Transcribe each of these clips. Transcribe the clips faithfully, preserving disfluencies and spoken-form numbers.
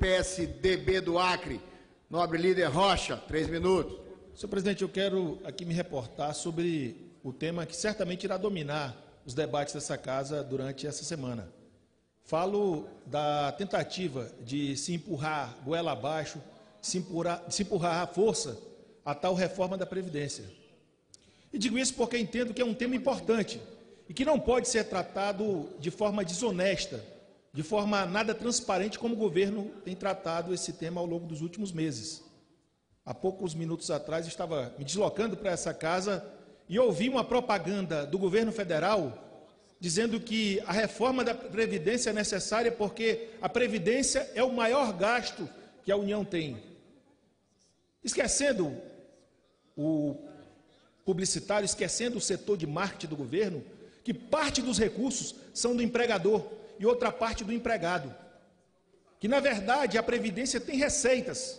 P S D B do Acre. Nobre líder Rocha, três minutos. Senhor presidente, eu quero aqui me reportar sobre o tema que certamente irá dominar os debates dessa casa durante essa semana. Falo da tentativa de se empurrar goela abaixo, se empurrar, se empurrar à força a tal reforma da Previdência. E digo isso porque entendo que é um tema importante e que não pode ser tratado de forma desonesta, de forma nada transparente, como o governo tem tratado esse tema ao longo dos últimos meses. Há poucos minutos atrás, estava me deslocando para essa casa e ouvi uma propaganda do governo federal dizendo que a reforma da Previdência é necessária porque a Previdência é o maior gasto que a União tem. Esquecendo o publicitário, esquecendo o setor de marketing do governo, que parte dos recursos são do empregador e outra parte do empregado. Que, na verdade, a Previdência tem receitas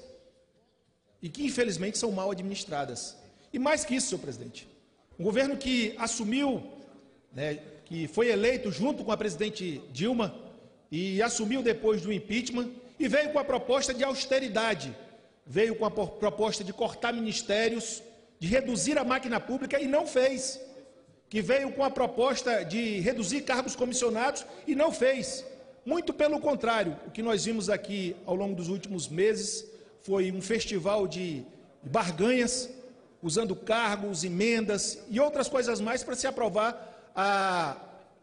e que, infelizmente, são mal administradas. E mais que isso, senhor presidente, um governo que assumiu, né, que foi eleito junto com a presidente Dilma e assumiu depois do impeachment e veio com a proposta de austeridade, veio com a proposta de cortar ministérios, de reduzir a máquina pública e não fez, que veio com a proposta de reduzir cargos comissionados e não fez. Muito pelo contrário, o que nós vimos aqui ao longo dos últimos meses foi um festival de barganhas, usando cargos, emendas e outras coisas mais para se aprovar a,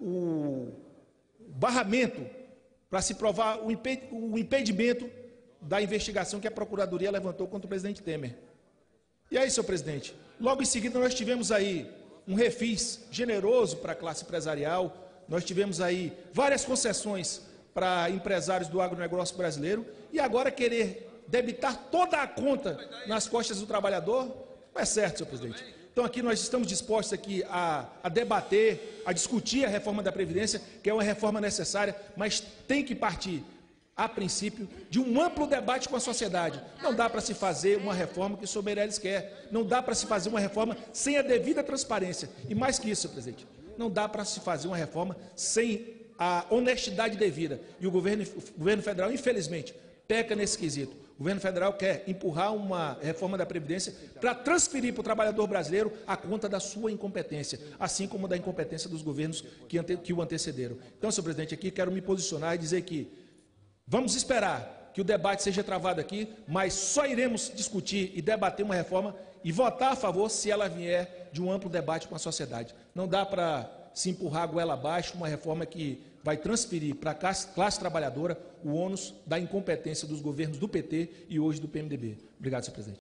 o barramento, para se provar o, impe, o impedimento da investigação que a Procuradoria levantou contra o presidente Temer. E aí, senhor presidente, logo em seguida nós tivemos aí um refis generoso para a classe empresarial, nós tivemos aí várias concessões para empresários do agronegócio brasileiro e agora querer debitar toda a conta nas costas do trabalhador, não é certo, senhor presidente. Então aqui nós estamos dispostos aqui a, a debater, a discutir a reforma da Previdência, que é uma reforma necessária, mas tem que partir, a princípio, de um amplo debate com a sociedade. Não dá para se fazer uma reforma que o senhor Meirelles quer, não dá para se fazer uma reforma sem a devida transparência. E mais que isso, senhor presidente, não dá para se fazer uma reforma sem a honestidade devida. E o governo, o governo federal, infelizmente, peca nesse quesito. O governo federal quer empurrar uma reforma da Previdência para transferir para o trabalhador brasileiro a conta da sua incompetência, assim como da incompetência dos governos que, ante, que o antecederam. Então, senhor presidente, aqui quero me posicionar e dizer que vamos esperar que o debate seja travado aqui, mas só iremos discutir e debater uma reforma e votar a favor se ela vier de um amplo debate com a sociedade. Não dá para se empurrar a goela abaixo uma reforma que vai transferir para a classe, classe trabalhadora o ônus da incompetência dos governos do P T e hoje do P M D B. Obrigado, senhor presidente.